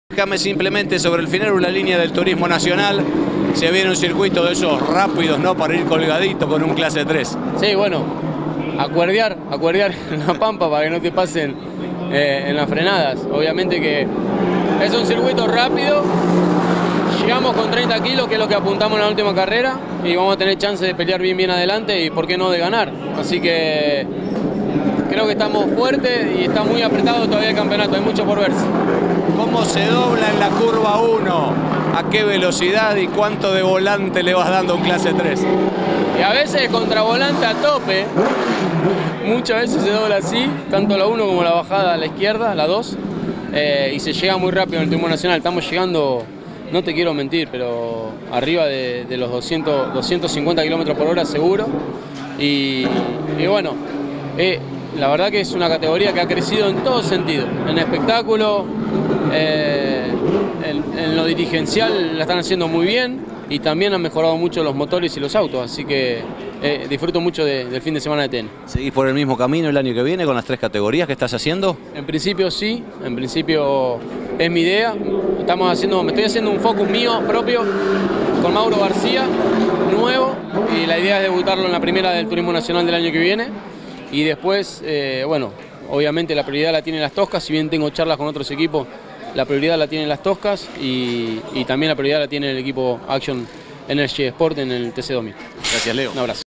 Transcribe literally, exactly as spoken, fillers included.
Déjame simplemente sobre el final una línea del turismo nacional. Se viene un circuito de esos rápidos, ¿no? Para ir colgadito con un clase tres. Sí, bueno, acuerdear, acuerdear en la pampa para que no te pasen eh, en las frenadas. Obviamente que es un circuito rápido. Llegamos con treinta kilos, que es lo que apuntamos en la última carrera, y vamos a tener chance de pelear bien bien adelante y por qué no de ganar. Así que creo que estamos fuertes y está muy apretado todavía el campeonato, hay mucho por verse. ¿Cómo se dobla en la curva uno? ¿A qué velocidad y cuánto de volante le vas dando a un clase tres? Y a veces contravolante a tope, muchas veces se dobla así, tanto la uno como la bajada a la izquierda, la dos, eh, y se llega muy rápido en el turismo nacional. Estamos llegando, no te quiero mentir, pero arriba de, de los doscientos, doscientos cincuenta kilómetros por hora seguro. Y, y bueno, eh, la verdad que es una categoría que ha crecido en todo sentido, en espectáculo, eh, en, en lo dirigencial la están haciendo muy bien y también han mejorado mucho los motores y los autos, así que eh, disfruto mucho de, del fin de semana de T N. ¿Seguís por el mismo camino el año que viene con las tres categorías que estás haciendo? En principio sí, en principio es mi idea. Estamos haciendo, me estoy haciendo un focus mío propio con Mauro García, nuevo, y la idea es debutarlo en la primera del Turismo Nacional del año que viene. Y después, eh, bueno, obviamente la prioridad la tienen las Toscas, si bien tengo charlas con otros equipos, la prioridad la tienen las Toscas y, y también la prioridad la tiene el equipo Action Energy Sport en el T C dos mil. Gracias, Leo. Un abrazo.